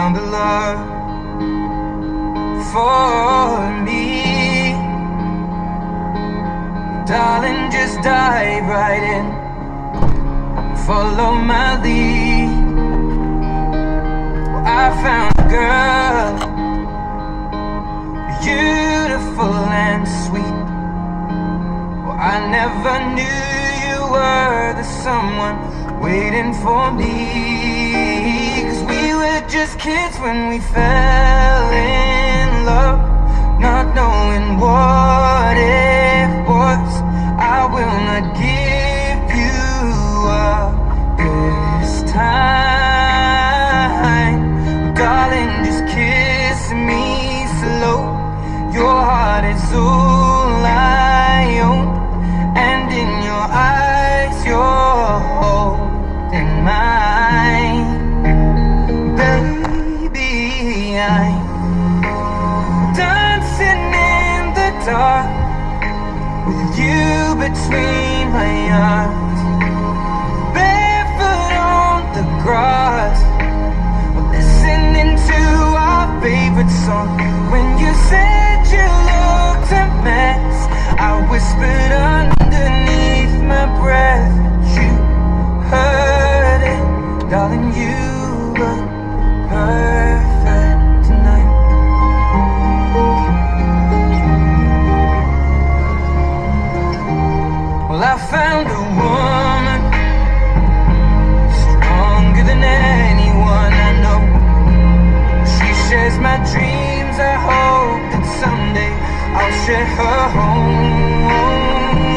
found a love for me. Darling, just dive right in, follow my lead. Well, I found a girl, beautiful and sweet. Well, I never knew you were the someone waiting for me. 'Cause we were just kids when we fell in love, not knowing what it was. I will not give you up this time. Darling, just kiss me slow. Your heart is all I own, and in your eyes you're holding mine. Baby, I'm dancing in the dark with you between my arms, barefoot on the grass, listening to our favorite song. When you said you looked a mess, I whispered underneath my breath, but you heard it. Darling, you look perfect tonight. Well, I found a woman stronger than anyone I know. She shares my dreams. I hope that someday I'll share her home.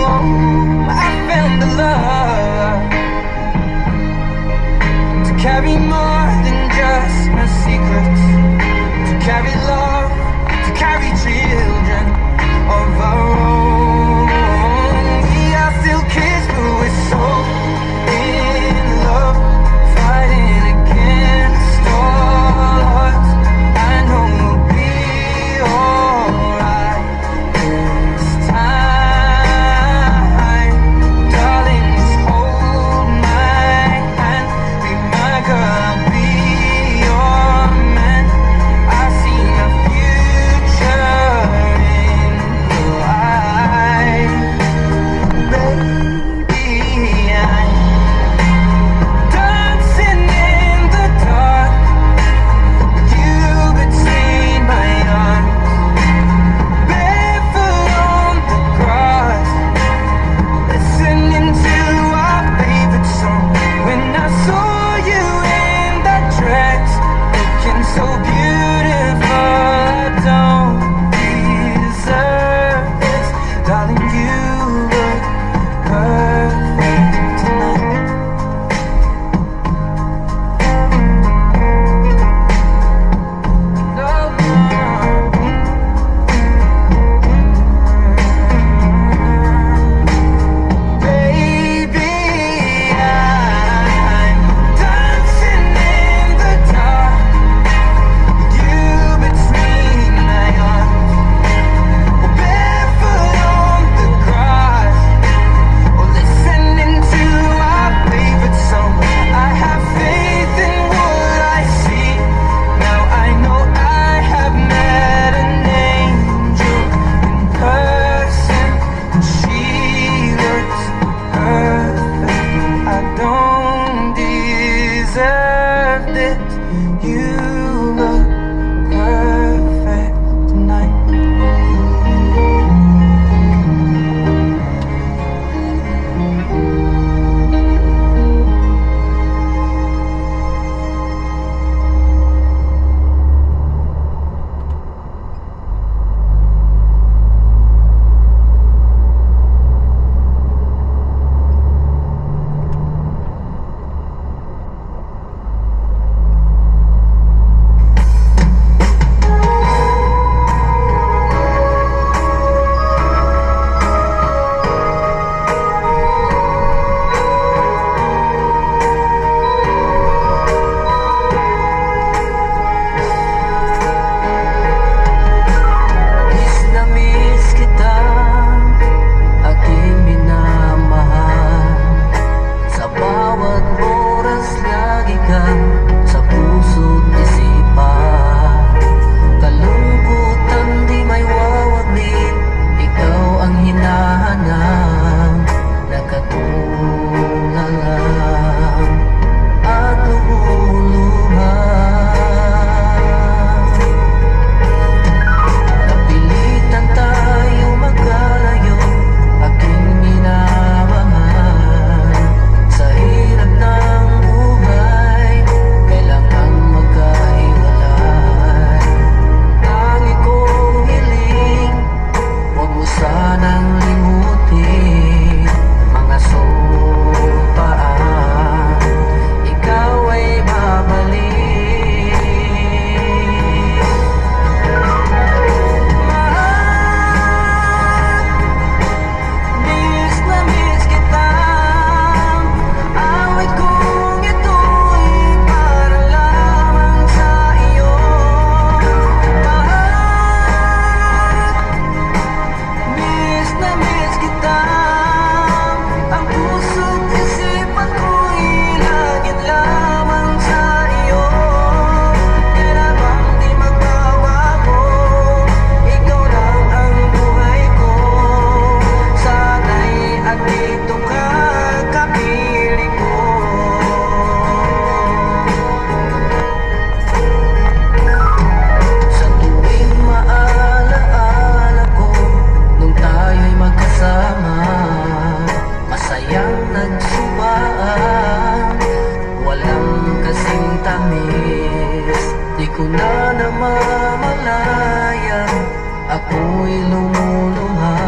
ko na namamalayan, ako'y lumuluha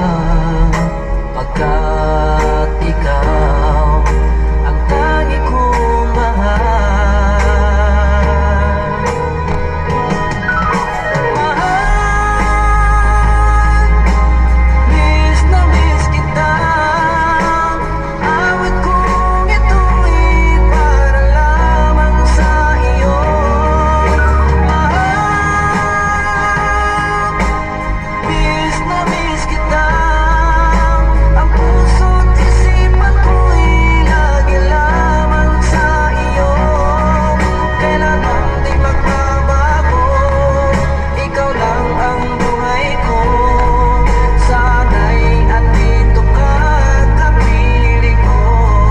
pagkat ikaw ang tangi kong mahal. Mahal, miss na miss kita. Awit kong ito'y para lamang sa iyo. Miss na miss kita. Ang puso't isipan ko'y lagi lamang sa iyo. Kailanman di magbabago, ikaw lang ang buhay ko. Sana'y andito ka, kapiling ko.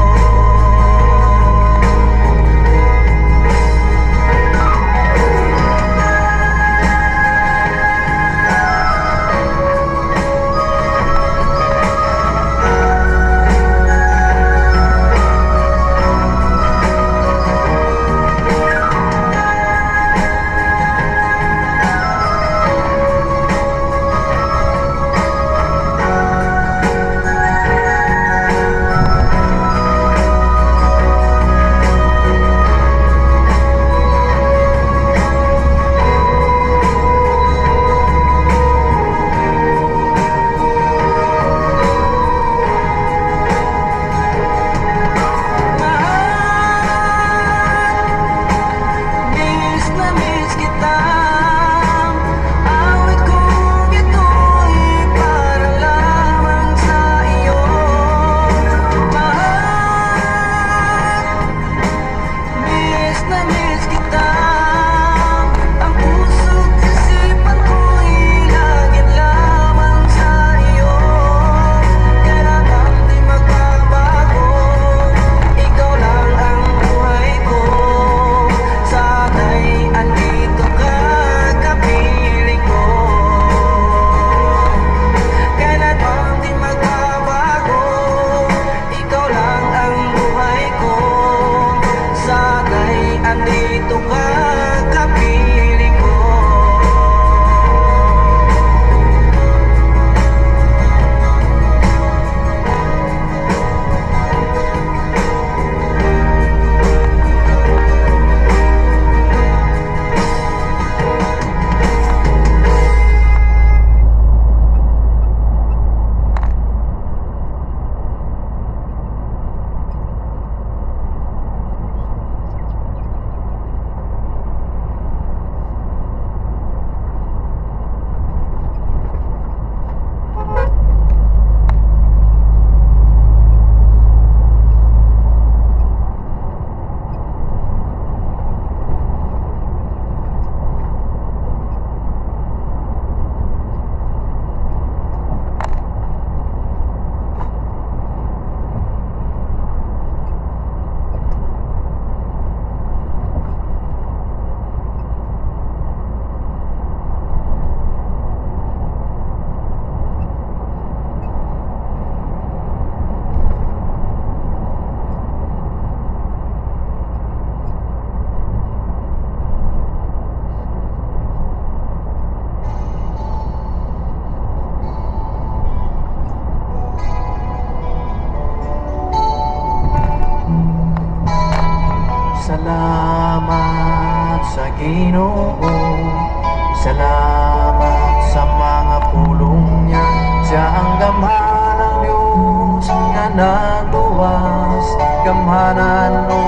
Miss na miss kita. Awit kong ito'y para lamang sa iyo. Mahal, miss na miss kita. Ang puso't isipan ko'y lagi lamang sa iyo. Kailangan di magbabago, ikaw lang ang buhay ko. Sana'y andito ka, kapiling ko. Kailanman di magbabago, ikaw lang ang buhay ko. Sana'y andito ka, kapiling ko. Salamat sa Ginoo, salamat sa mga pulong niya. Siya ang gamhanan ng Diyos nga nagluwas, gamhanan o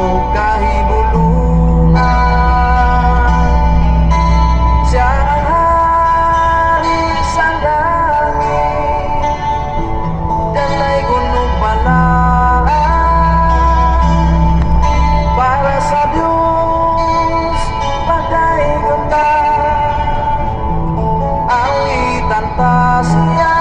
kahibulungan. Siya ang hari sa langit, dalay gunong balaan. Para sa Diyos, pagdahigon ta, awitan ta siya.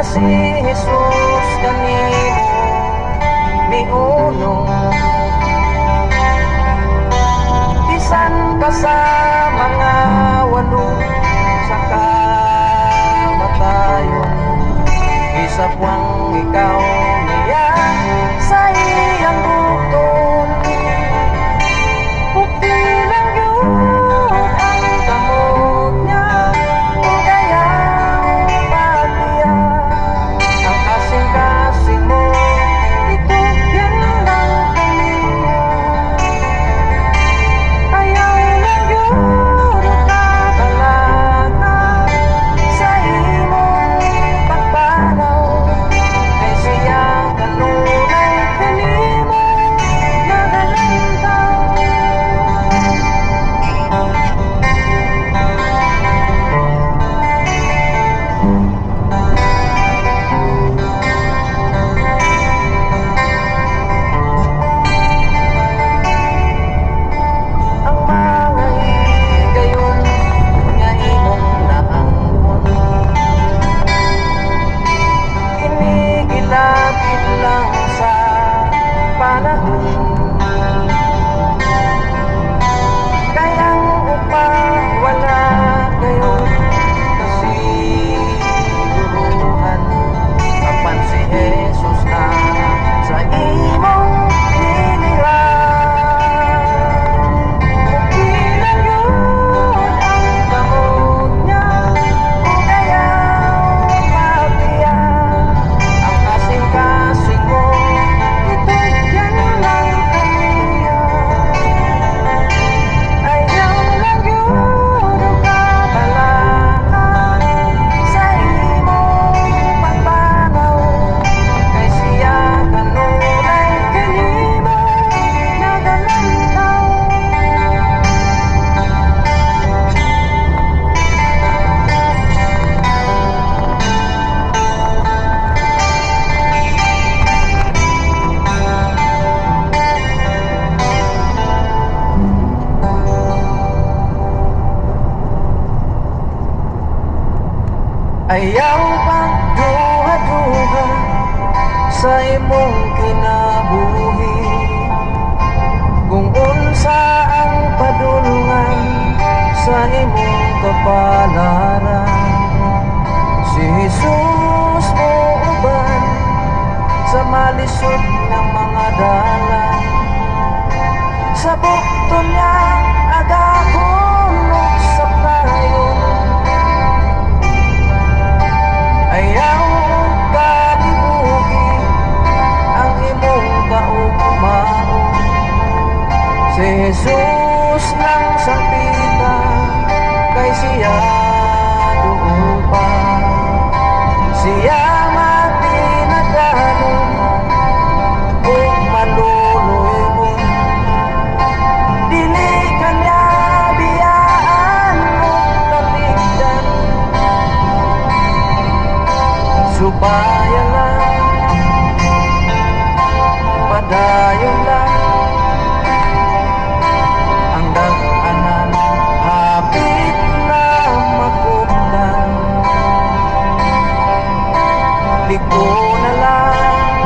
si Jesus kanimo miuno, bisan pa sa mga walo sa kamatayon, isapwang ikaw niya sa iyang bukton. Puti lang yun ang kamot niya, kung ayaw patiya ang kasing-kasing mo, ito yan lang kaniya. Ayaw lang yun kabalana sa imong pagpanaw, kay siya kanunay kanimo nagalantaw. Ang mga higayon nga imong naangkon, kinigilapit lang sa panahon, kayang upa wala gayon kasiguruhan, apan si Jesus na sa imong hiliran. Ilang yun ang kamot niya, kung ayaw patiya ang kasing-kasing mo, ito yan lang kaniya. Ayaw lang yun kabalana sa imong pagpanaw, kay siya kanunay kanimo nagalantaw. Ayaw pang duha-duha sa imong kinabuhi, kung unsa ang padulungan sa imong kapalaran. Si Jesus mo uban sa malisod nga mga dalan, sa bukton niya agahon ug sa payon. Ayaw kalibugi ang imong kaugmaon, si Jesus lang sampita, kay siya duupa, siya matinaganon ug maluluy mo, dili kanya biyaan ug katigdan. Subaya lang, padayon lang, ang dag-anan hapit na makuplan. Liko na lang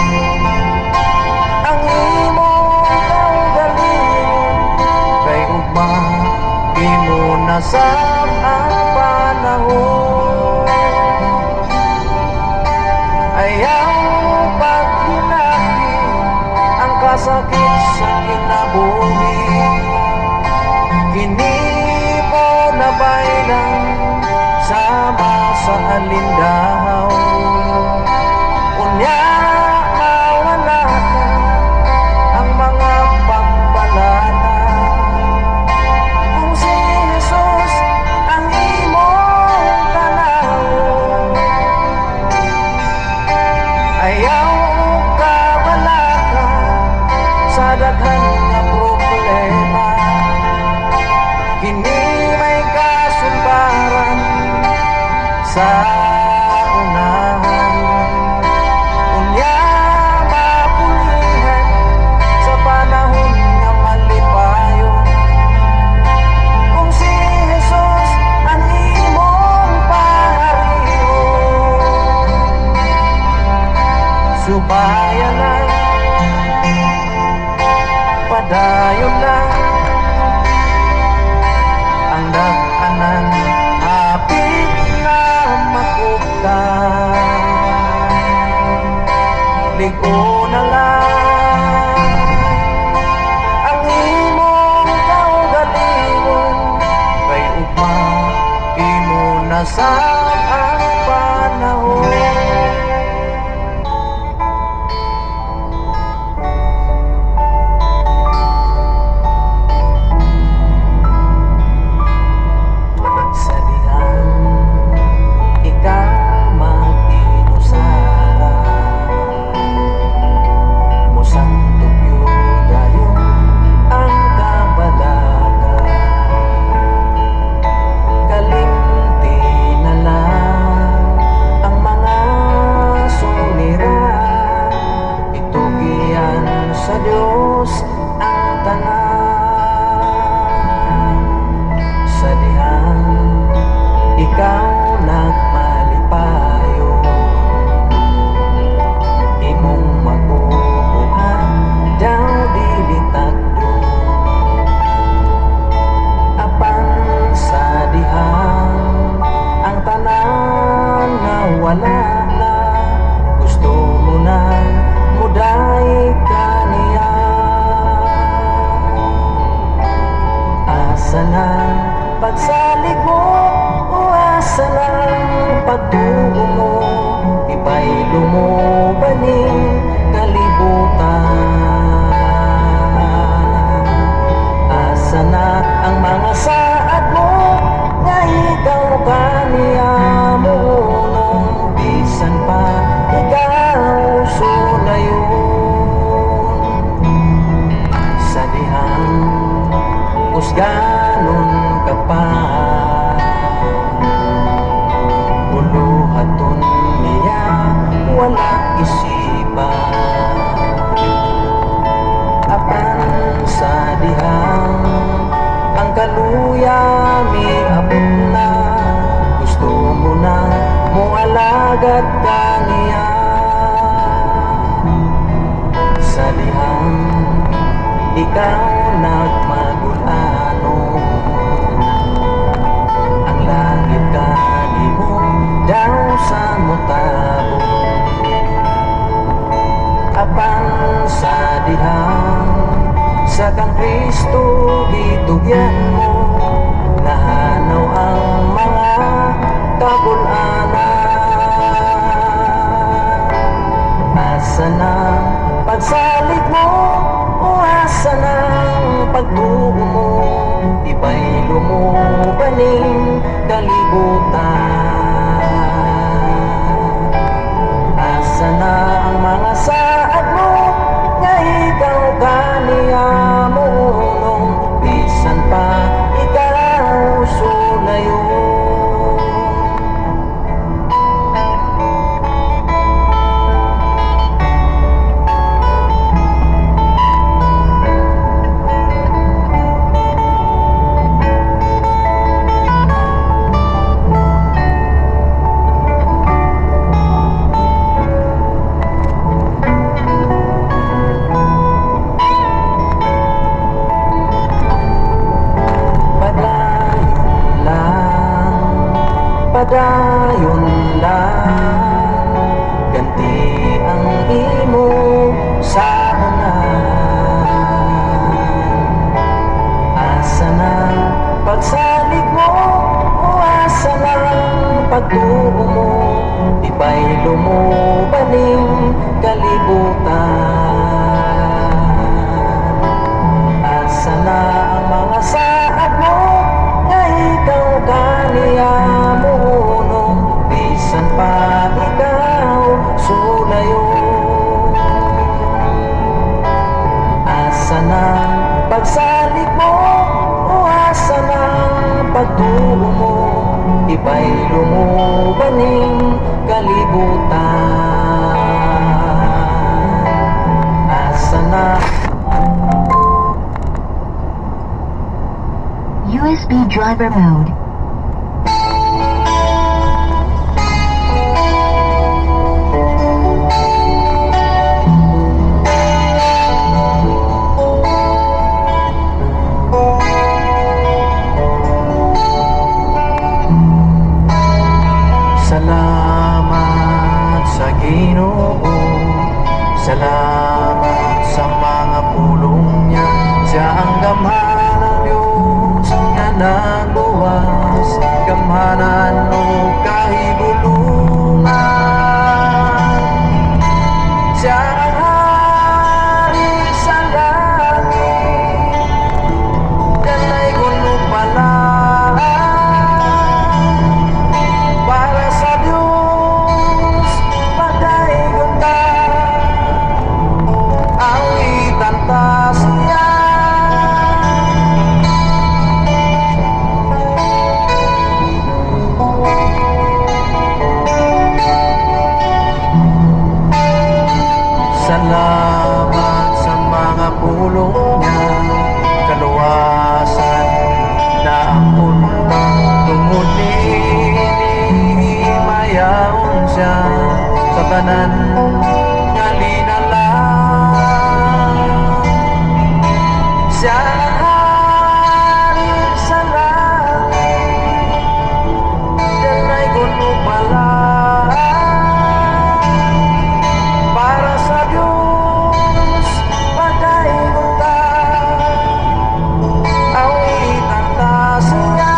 ang imong kaugalingon, kay ugma imo nasab ang panahon. Ayaw paghinati ang kasakit sa kinabuhi, kini mo na baylang sama sa alindahaw. Unya mawala ka ang mga pagbalata, kung si Jesus ang imong tanawon. Ayaw kabalaka sa daghan nga problema, kini may kasulbaran sa unahan. Unya mapulihan sa panahon nga malipayon, kung si Jesus ang imong pangariho. Subayan lang, padayon lang ang daanan, hapit na makuptan. Ligo na lang ang imong kaugalingon, kay ugma imo na sa ang panahon. Sa Diyos ang tanan, sa dihang ikaw nagmalipayo, imong magubuhan daw dilitagdo, apan sa dihang ang tanan na wala na, gusto mo na muday ka. Asa na pagsalig mo, o asa na pagtuo mo, ipaylo mo baning kalibutan. Asa na ang mga saad mo, nga ikaw kaniya mo nung bisan pa ikaw sulayon. Sa dihang kusganon ka pa, buluhaton niya wala isipan, apan sa dihang ang kaluya miabot na, gusto mo na mo alagad ka niya. Sa dihang ikaw nagmagulano, ang langit kanimo daw sa mutabo, apan sa dihang sa kang Kristo gitugyan mo, nahanaw ang mga kabul-anan. Asa na pagsalig mo, o asa ng pagtuo mo, ipaylo mo baning kalibutan. Asa na ang mga saad mo, nga ikaw kaniya mo nung bisan pa ikaw sulayon. Padayon lang, ganti ang imo sa unan. Asa na pagsalig mo, o asa na pagtuo mo, ipaylo mo baning kalibutan. Asa na ang mga saad mo, nga ikaw kaniya mo nung bisan pa ikaw sulayon. Asa na pagsalig mo, o asa na pagtuo mo, ipaylo mo baning kalibutan. Asa na USB driver mode. Salamat sa mga pulong niya. Siya ang gamhanan ng Diyos na nagbuwas, gamhanan o kahibulungan. Siya ang hari sa langit, dalay gunupala para sa Diyos pagdaigon ta. Awitan ta siya. Salamat sa mga pulong niya, kaluwasan na ang punta tungod ni mayaon siya sa tanan nga linalang. Siya ang hari sa langit, dalay gunupala para sa Diyos pagdaigon ta. Awitan ta siya.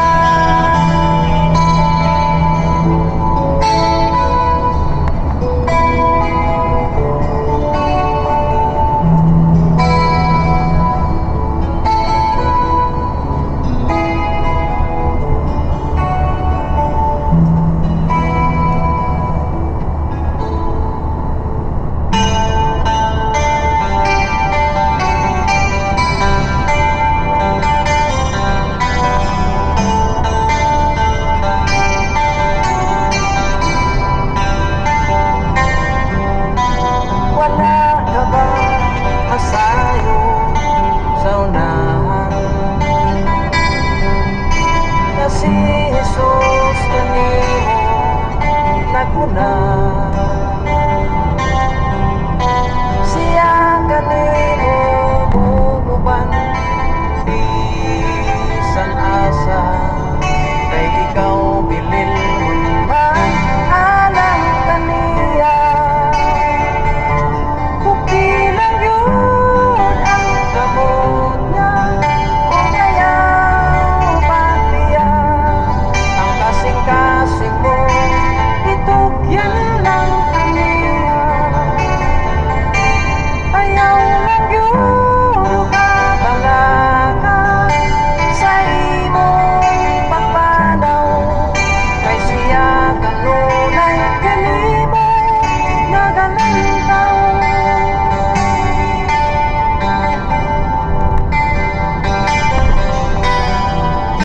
Wala ka ba masayo sa unahan na si Jesus kanimo nagmuna?